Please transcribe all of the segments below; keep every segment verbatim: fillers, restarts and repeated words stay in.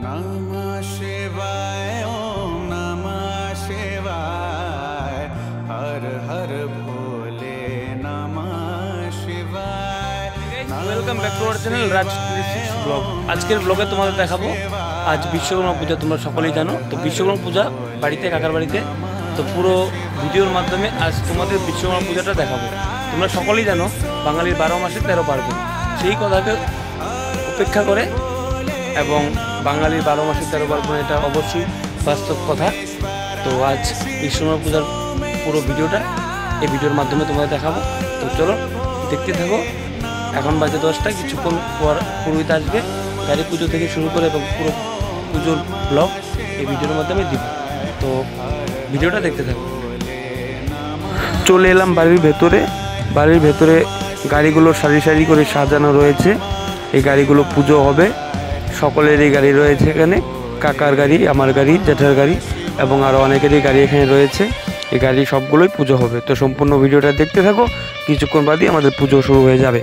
नमः शिवाय ओम नमः शिवाय हर हर भोले नमः शिवाय। Welcome back to our channel Raj blog. আজকের ব্লগে তোমাদের দেখাবো আজ বিশ্বকর্মা পূজা। তোমরা সকলেই জানো তো বিশ্বকর্মা পূজা বাড়িতে কাকার বাড়িতে। তো পুরো ভিডিওর মাধ্যমে আজ তোমাদের বিশ্বকর্মা পূজাটা দেখাবো। তোমরা সকলেই জানো বাঙালির বারো মাসে তেরো পার্বণ, সেই কথাকে উপেক্ষা করে এবং বাঙালির বারো মাসে তেরো পার্বণ এটা অবশ্যই বাস্তব কথা। তো আজ বিশ্বকর্মা পূজার পুরো ভিডিওটা এই ভিডিওর মাধ্যমে তোমাদের দেখাবো। তো চলো দেখতে থাকো। এখন বাজে দশটা, কিছুক্ষণ পর পুরোহিত আসবে, গাড়ি পুজো থেকে শুরু করে এবং পুরো পুজোর ব্লগ এই ভিডিওর মাধ্যমে দিব। তো ভিডিওটা দেখতে থাকো। চলে এলাম বাড়ির ভেতরে। বাড়ির ভেতরে গাড়িগুলো সারি সারি করে সাজানো রয়েছে। এই গাড়িগুলো পুজো হবে, সকলেরই গাড়ি রয়েছে এখানে, কাকার গাড়ি, আমার গাড়ি, জেঠার গাড়ি এবং আরও অনেকেরই গাড়ি এখানে রয়েছে। এই গাড়ি সবগুলোই পুজো হবে। তো সম্পূর্ণ ভিডিওটা দেখতে থাকো, কিছুক্ষণ বাদই আমাদের পুজো শুরু হয়ে যাবে।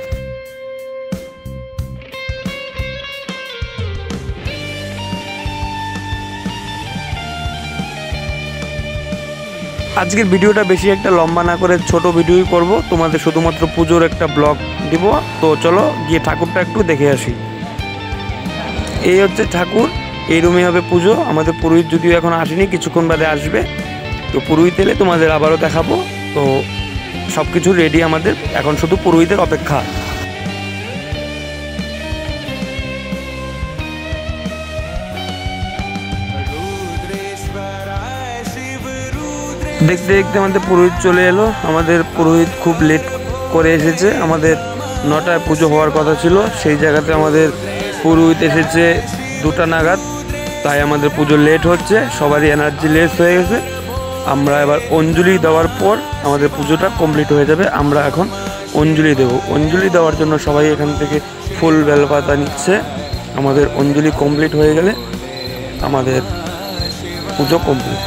আজকের ভিডিওটা বেশি একটা লম্বা না করে ছোট ভিডিওই করব, তোমাদের শুধুমাত্র পুজোর একটা ব্লগ দিব। তো চলো গিয়ে ঠাকুরটা একটু দেখে আসি। এই হচ্ছে ঠাকুর, এই রুমে হবে পুজো। আমাদের পুরোহিত যদিও এখন আসেনি, কিছুক্ষণ বাদে আসবে। তো পুরোহিত এলে তোমাদের আবারও দেখাবো। তো সব কিছু রেডি আমাদের, এখন শুধু পুরোহিতের অপেক্ষা। দেখতে দেখতে আমাদের পুরোহিত চলে এলো। আমাদের পুরোহিত খুব লেট করে এসেছে। আমাদের নটায় পুজো হওয়ার কথা ছিল, সেই জায়গাতে আমাদের পুরোহিত এসেছে দুটা নাগাদ। তাই আমাদের পুজো লেট হচ্ছে, সবারই এনার্জি লেস হয়ে গেছে। আমরা এবার অঞ্জলি দেওয়ার পর আমাদের পুজোটা কমপ্লিট হয়ে যাবে। আমরা এখন অঞ্জলি দেব। অঞ্জলি দেওয়ার জন্য সবাই এখান থেকে ফুল বেলপাতা নিচ্ছে। আমাদের অঞ্জলি কমপ্লিট হয়ে গেলে আমাদের পুজো কমপ্লিট।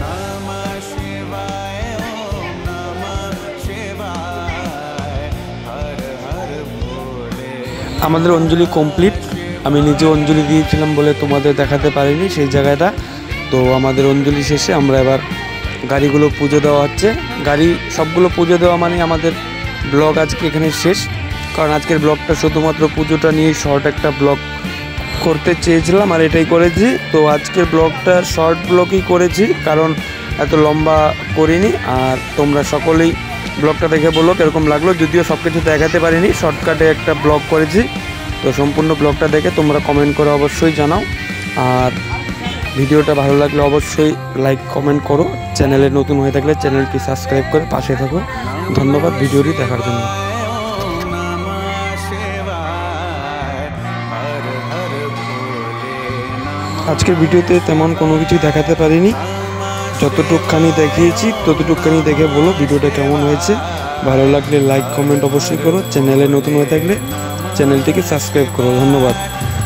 আমাদের অঞ্জলি কমপ্লিট। আমি নিজে অঞ্জলি দিয়েছিলাম বলে তোমাদের দেখাতে পারিনি সেই জায়গাটা। তো আমাদের অঞ্জলি শেষে আমরা এবার গাড়িগুলো পুজো দেওয়া হচ্ছে। গাড়ি সবগুলো পুজো দেওয়া মানে আমাদের ব্লগ আজকে এখানে শেষ, কারণ আজকের ব্লগটা শুধুমাত্র পুজোটা নিয়ে শর্ট একটা ব্লগ করতে চেয়েছিলাম আর এটাই করেছি। তো আজকের ব্লগটা শর্ট ব্লগই করেছি, কারণ এত লম্বা করিনি। আর তোমরা সকলেই ব্লগটা দেখে বলো কীরকম লাগলো। যদিও সব কিছু দেখাতে পারিনি, শর্টকাটে একটা ব্লগ করেছি। তো সম্পূর্ণ ব্লগটা দেখে তোমরা কমেন্ট করে অবশ্যই জানাও। আর ভিডিওটা ভালো লাগলে অবশ্যই লাইক কমেন্ট করো। চ্যানেলে নতুন হয়ে থাকলে চ্যানেলটি সাবস্ক্রাইব করে পাশে থাকো। ধন্যবাদ ভিডিওটি দেখার জন্য। আজকের ভিডিওতে তেমন কোনো কিছু দেখাতে পারিনি, যতটুকখানি দেখিয়েছি ততটুকখানি দেখে বলো ভিডিওটা কেমন হয়েছে। ভালো লাগলে লাইক কমেন্ট অবশ্যই করো। চ্যানেলে নতুন হয়ে থাকলে চ্যানেলটিকে সাবস্ক্রাইব করো। ধন্যবাদ।